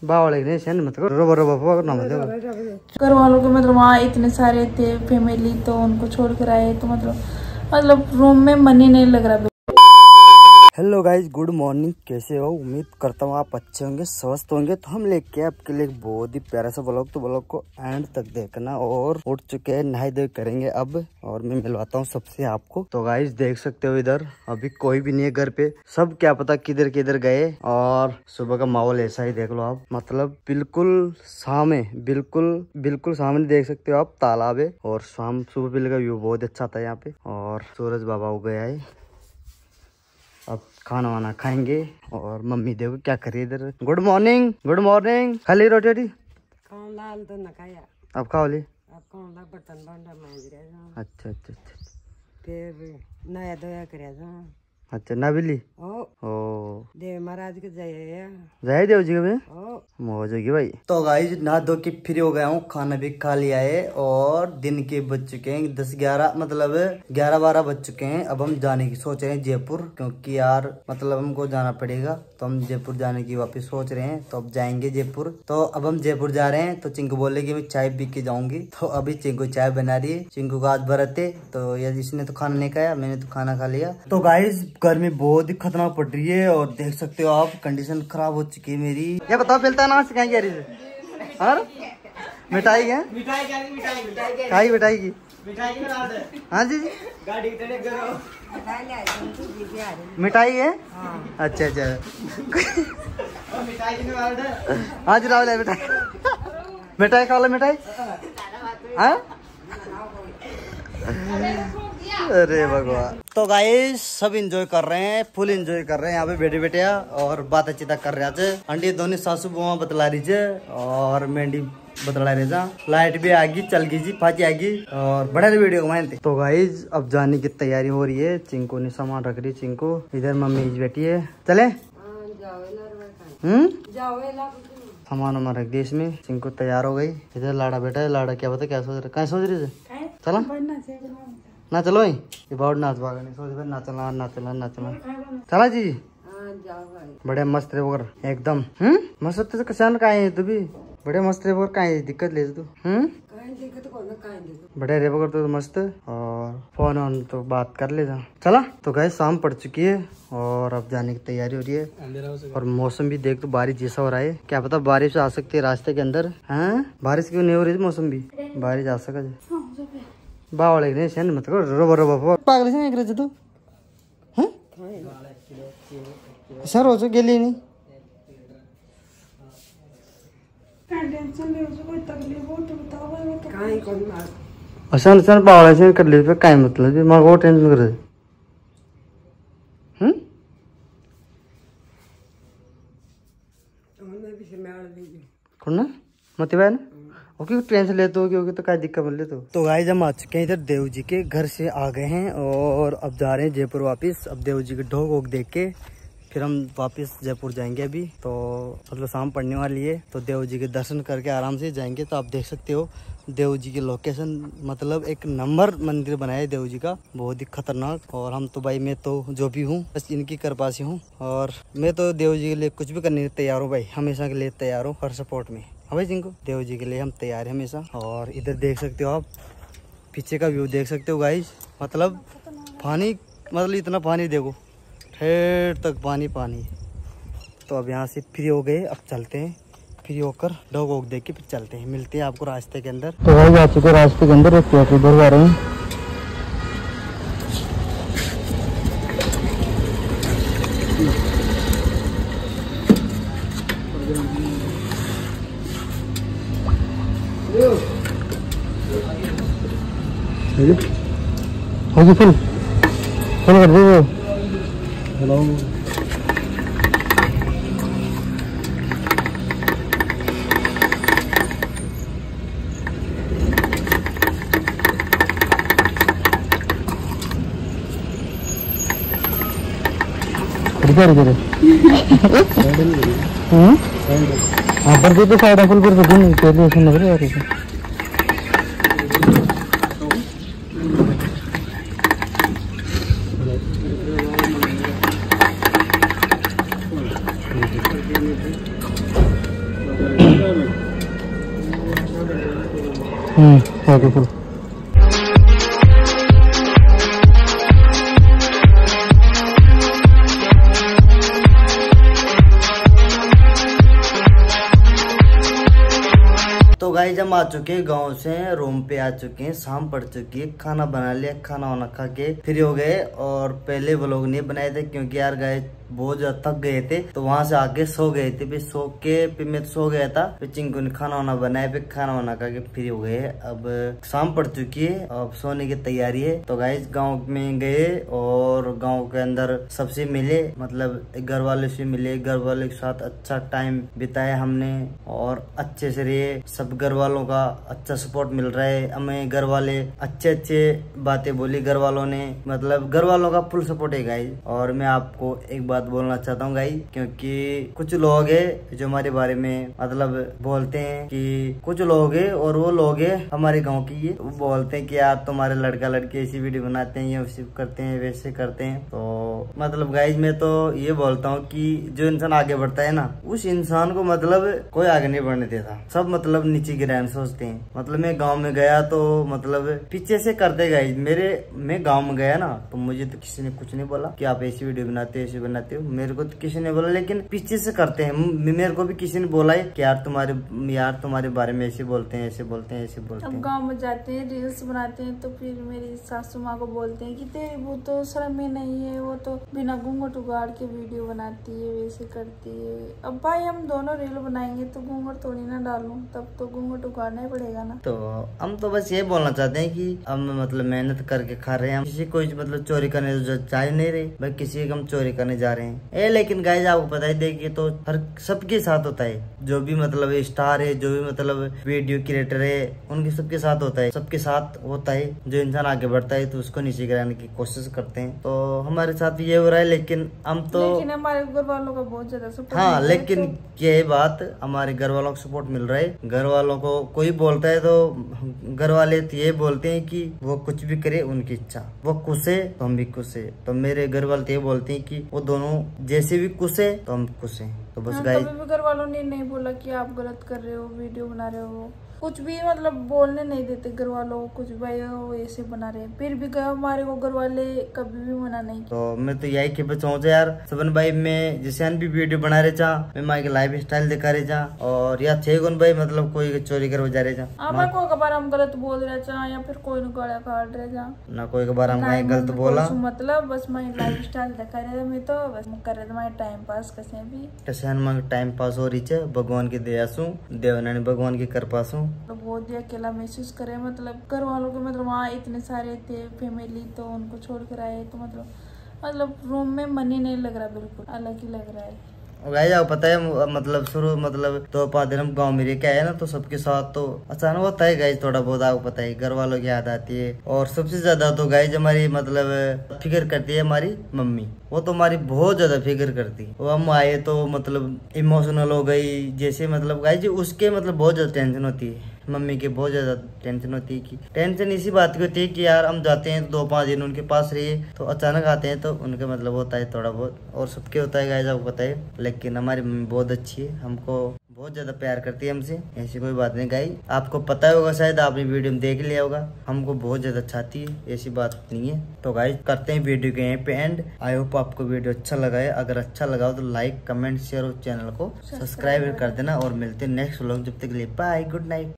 घर वालों को मतलब वहाँ इतने सारे थे फैमिली, तो उनको छोड़ कर आए तो मतलब रूम में मन ही नहीं लग रहा। Hello guys, good morning. कैसे हो? उम्मीद करता हूँ आप अच्छे होंगे, स्वस्थ होंगे। तो हम लेके आपके लिए एक बहुत ही प्यारा सा ब्लॉग, तो ब्लॉग को एंड तक देखना। और उठ चुके हैं, नहाई धोई करेंगे अब, और मैं मिलवाता हूँ सबसे आपको। तो गाइज देख सकते हो इधर अभी कोई भी नहीं है घर पे, सब क्या पता किधर किधर गए। और सुबह का माहौल ऐसा ही देख लो आप, मतलब बिल्कुल सामने, बिल्कुल सामने देख सकते हो आप, तालाब है। और शाम सुबह पहले का व्यू बहुत अच्छा था यहाँ पे, और सूरज बाबा हो गया है। अब खाना वाना खाएंगे। और मम्मी देखो क्या करी इधर। Good morning, good morning. खा ली रोटी? लाल तो न खाया। अब खाओ ली। अब कौन ला बर्तन भांडा मांज रहा। अच्छा अच्छा अच्छा। फिर नया धोया कर। अच्छा ना बिल्ली ओ देव महाराज के जय देव जी में मौज होगी भाई। तो गाइस नहा धो के फ्री हो गया हूँ, खाना भी खा लिया है। और दिन के बज चुके हैं 10-11, मतलब 11-12 बज चुके हैं। अब हम जाने की सोच रहे हैं जयपुर, क्योंकि यार मतलब हमको जाना पड़ेगा। तो हम जयपुर जाने की वापस सोच रहे हैं, तो अब जाएंगे जयपुर। तो अब हम जयपुर जा रहे हैं। तो चिंकू बोले कि मैं चाय पी के जाऊंगी। तो अभी चिंकू चाय बना रही है। चिंकू का आज व्रत है, तो यार इसने तो खाना नहीं खाया, मैंने तो खाना खा लिया। तो गाइस गर्मी बहुत ही खतरनाक पड़ रही है, और देख सकते हो आप कंडीशन खराब हो चुकी है मेरी। ये बताओ पहलता ना से कहीं मिठाई है? खाई मिठाई की? हाँ जी मिठाई है। अच्छा अच्छा हाँ जी राहुल है मिठाई खा लो मिठाई। हाँ अरे भगवान। तो गाइस सब एंजॉय कर रहे हैं, फुल एंजॉय कर रहे हैं यहाँ पे बैठे बैठे, और बात चिता कर रहे थे। अंडी दोनों सासू बुआ बतला रही है, और मेंढी बतला रही था। लाइट भी आ गई, चल गई जी, फाची आ गई, और बड़ा वीडियो कमाए। तो गाइस अब जाने की तैयारी हो रही है। चिंकू ने सामान रख रही, चिंकू इधर मम्मी बैठी है। चले सामान हमारा रख दिया इसमें। चिंकू तैयार हो गई, इधर लाड़ा बैठा है। लाड़ा क्या पता क्या सोच रहा, क्या सोच रही है? चला ना चलो ये बहुत नाच भागा नहीं सोच रहे, नाचना चला जी। बड़े मस्त रहे एकदम। मस्त कसान का है तू भी, बड़े मस्त रहे का दिक्कत ले तू। बड़े रे बगर तो मस्त। और फोन ऑन तो बात कर ले जा। चला तो गए, शाम पड़ चुकी है और अब जाने की तैयारी हो रही है। और मौसम भी देख तो बारिश जैसा हो रहा है, क्या पता बारिश आ सकती है रास्ते के अंदर। हाँ बारिश क्यों नहीं हो रही? मौसम भी बारिश आ सका बावड़े मत करो पागल से नहीं तू। सर हो गेली नहीं असा बावड़ा से कर ले काय मतलब मग वो टेंशन कर ना मत ना ओके टेंशन लेते हो क्योंकि तो क्या दिक्कत मिल रही। तो गाइस हम आ चुके हैं इधर, देव जी के घर से आ गए हैं, और अब जा रहे हैं जयपुर वापस। अब देव जी के ढोक वोक देख के फिर हम वापस जयपुर जाएंगे। अभी तो मतलब शाम पड़ने वाली है, तो देव जी के दर्शन करके आराम से जाएंगे। तो आप देख सकते हो देव जी की लोकेशन, मतलब एक नंबर मंदिर बनाया है देव जी का, बहुत ही खतरनाक। और हम तो भाई, मैं तो जो भी हूँ बस इनकी कृपा से हूँ, और मैं तो देव जी के लिए कुछ भी करने के तैयार हूँ भाई, हमेशा के लिए तैयार हूँ, हर सपोर्ट में। हाँ भाई जिनको देव जी के लिए हम तैयार हैं हमेशा। और इधर देख सकते हो आप, पीछे का व्यू देख सकते हो गाइस, मतलब पानी, मतलब इतना पानी देखो, ठेर तक पानी। तो अब यहाँ से फ्री हो गए, अब चलते हैं, फ्री होकर डॉग वॉग देख के फिर चलते हैं, मिलते हैं आपको रास्ते के अंदर। तो भाई आ चुके रास्ते के अंदर, एक कैफे भरवा रहे हैं। होगी फुल कर दो। हेलो हाँ पर तो साइड फुल पर लग रहा है। Okay full. तो गाइस हम आ चुके हैं गांव से, रूम पे आ चुके हैं, शाम पड़ चुकी है, खाना बना लिया, खाना वाना खा के फ्री हो गए। और पहले व्लॉग नहीं बनाए थे क्योंकि यार गाइस बहुत ज्यादा थक गए थे, तो वहां से आके सो गए थे। फिर सो के फिर मैं सो गया था, फिर चिंकू ने खाना वाना बनाया, फिर खाना वाना खा के फ्री हो गए। अब शाम पड़ चुकी है, अब सोने की तैयारी है। तो गाइस गाँव में गए और गाँव के अंदर सबसे मिले, मतलब घर वाले से मिले, घर वाले के साथ अच्छा टाइम बिताया हमने और अच्छे से रहे। सब घर वालों का अच्छा सपोर्ट मिल रहा है हमें, घर वाले अच्छे बातें बोली घर वालों ने, मतलब घर वालों का फुल सपोर्ट है गाइस। और मैं आपको एक बात बोलना चाहता हूँ गाइस, क्योंकि कुछ लोग है जो हमारे बारे में मतलब बोलते हैं कि कुछ लोग है और वो लोग है हमारे गाँव की, ये वो बोलते हैं कि यार तुम्हारे लड़का लड़की ऐसी वीडियो बनाते हैं, ये करते हैं, वैसे करते हैं। तो मतलब गाइस मैं तो ये बोलता हूँ कि जो इंसान आगे बढ़ता है ना, उस इंसान को मतलब कोई आगे नहीं बढ़ने देता, सब मतलब नीचे गिराने सोचते हैं। मतलब मैं गांव में गया तो मतलब पीछे से करते गाइस मैं गांव में गया ना, तो मुझे तो किसी ने कुछ नहीं बोला कि आप ऐसी वीडियो बनाते हो, ऐसी बनाते हो, मेरे को तो किसी ने बोला, लेकिन पीछे से करते हैं। मेरे को भी किसी ने बोला है कि यार तुम्हारे बारे में ऐसे बोलते हैं, ऐसे बोलते हैं, ऐसे बोलते हैं। अब गांव में जाते हैं, रील्स बनाते हैं, तो फिर मेरी सासू माँ को बोलते हैं कि तेरी वो तो शर्म ही नहीं है, वो तो बिना घूंघट उगाड़ के वीडियो बनाती है, वैसे करती है। अब भाई हम दोनों रील बनाएंगे तो घूंघट थोड़ी ना डालूं, तब तो घूंघट उगाड़ना ही पड़ेगा ना। तो हम तो बस ये बोलना चाहते हैं कि हम मतलब मेहनत करके खा रहे हैं, हम किसी को मतलब चोरी करने जा नहीं रहे भाई, किसी को हम चोरी करने जा रहे हैं। लेकिन गाइस आपको पता ही देखिए तो हर सबके साथ होता है, जो भी मतलब स्टार है, जो भी मतलब वीडियो क्रिएटर है, उनके सबके साथ होता है, सबके साथ होता है। जो इंसान आगे बढ़ता है तो उसको नीचे गिराने की कोशिश करते हैं, तो हमारे साथ ये हो रहा है। लेकिन हमारे घर वालों का बहुत ज्यादा सपोर्ट, हाँ, लेकिन ये बात हमारे घर वालों को सपोर्ट मिल रहा है। घर वालों को कोई बोलता है तो घर वाले तो ये बोलते हैं कि वो कुछ भी करे उनकी इच्छा, वो खुश है तो हम भी खुश है। तो मेरे घर वाले ये बोलते हैं कि वो दोनों जैसे भी खुश है तो हम खुश हैं। तो बस गाइस कभी भी घर वालों ने नहीं बोला कि आप गलत कर रहे हो, वीडियो बना रहे हो, कुछ भी मतलब बोलने नहीं देते घर वालों को, कुछ भाई वो ऐसे बना रहे हैं, फिर भी हमारे को घर वाले कभी भी मना नहीं। तो मैं तो यही के बचाऊँ यार सबन भाई, मैं जैसे भी वीडियो बना रहे जा, मैं माँ के लाइफ स्टाइल दिखा रहे जा, और या थे कौन भाई मतलब कोई चोरी कर जा रहे जा, हमारे को कबार हम गलत बोल रहे जा या फिर कोई गाड़ा काट रहे जा ना, कोई कबार हम गलत बोला, मतलब बस मैं लाइफ स्टाइल दिखा रहे, मैं तो बस कर रहे थे टाइम पास, कैसे टाइम पास हो रही है, भगवान की दया सु, देवनानी भगवान की कृपा सु। तो बहुत ही अकेला महसूस करे, मतलब घर वालों के मतलब वहाँ इतने सारे थे फैमिली, तो उनको छोड़ कर आए, तो मतलब रूम में मन ही नहीं लग रहा, बिल्कुल अलग ही लग रहा है। गाइस आपको पता है मतलब शुरू मतलब तो 5 दिन हम गाँव में रह के आए ना, तो सबके साथ तो अचानक होता है गाइस, थोड़ा बहुत आपको पता है घर वालों की याद आती है। और सबसे ज्यादा तो गाइस हमारी मतलब फिक्र करती है हमारी मम्मी, वो तो हमारी बहुत ज्यादा फिक्र करती है। वो हम आए तो मतलब इमोशनल हो गई, जैसे मतलब गाइस उसके मतलब बहुत ज्यादा टेंशन होती है, मम्मी की बहुत ज्यादा टेंशन होती है। कि टेंशन इसी बात की होती है कि यार हम जाते हैं 2-5 दिन उनके पास रहिए, तो अचानक आते हैं तो उनके मतलब होता है थोड़ा बहुत, और सबके होता है गाइस आपको पता है। लेकिन हमारी मम्मी बहुत अच्छी है, हमको बहुत ज्यादा प्यार करती है हमसे, ऐसी कोई बात नहीं गाइस, आपको पता होगा, शायद आपने वीडियो में देख लिया होगा, हमको बहुत ज्यादा चाहती है, ऐसी बात नहीं है। तो गाइस करते हैं वीडियो के यहीं पे एंड। आई होप आपको वीडियो अच्छा लगा है, अगर अच्छा लगा हो तो लाइक कमेंट शेयर और चैनल को सब्सक्राइब कर देना, और मिलते हैं नेक्स्ट व्लॉग, जब तक के लिए बाय, गुड नाइट।